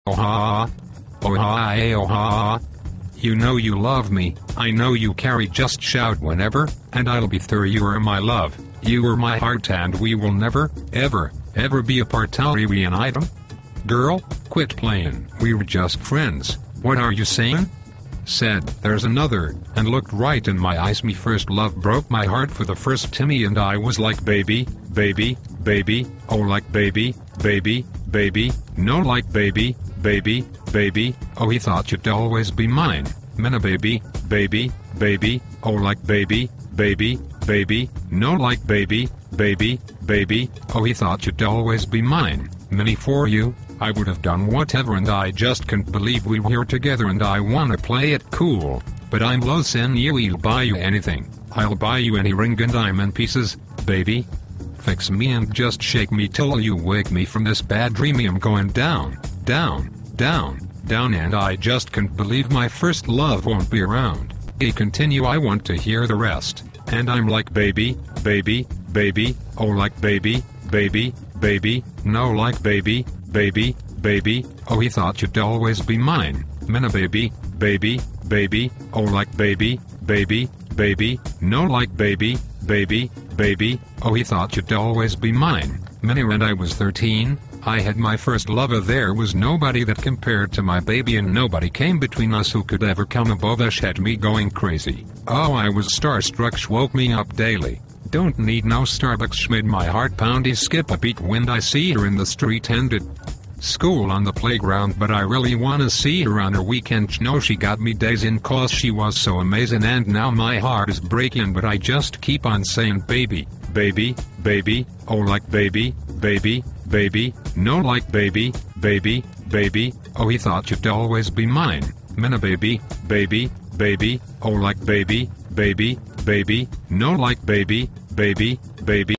Oh ha, oh ha, oh ha. You know you love me, I know you carry, just shout whenever, and I'll be through. You are my love, you are my heart, and we will never, ever, ever be apart till we reunite 'em. Girl, quit playing, we were just friends, what are you saying? Said, there's another, and looked right in my eyes. Me first love broke my heart for the first Timmy, and I was like baby, baby, baby, oh like baby, baby, baby, no like baby, baby, baby, oh he thought you'd always be mine, Minna baby, baby, baby, oh like baby, baby, baby, no like baby, baby, baby, oh he thought you'd always be mine, Minnie. For you, I would have done whatever, and I just can't believe we were here together, and I wanna play it cool, but I'm low in you. I'll buy you anything, I'll buy you any ring and diamond pieces, baby. Fix me and just shake me till you wake me from this bad dream. I'm going down, down, down, down, and I just can't believe my first love won't be around. Continue, I want to hear the rest. And I'm like baby, baby, baby, oh like baby, baby, baby, no like baby, baby, baby, oh he thought you'd always be mine, Minna baby, baby, baby, oh like baby, baby, baby, no like baby, baby, baby, oh he thought you'd always be mine, Minnie. And I was 13, I had my first lover. There was nobody that compared to my baby, and nobody came between us who could ever come above us. Had me going crazy. Oh, I was starstruck, woke me up daily. Don't need no Starbucks, made my heart poundy skip a beat when I see her in the street and at school on the playground. But I really wanna see her on her weekend. No, she got me dazing cause she was so amazing, and now my heart is breaking, but I just keep on saying baby, baby, baby, oh like baby, baby, baby, no like baby, baby, baby, oh he thought you'd always be mine, Minna baby, baby, baby, oh like baby, baby, baby, no like baby, baby, baby.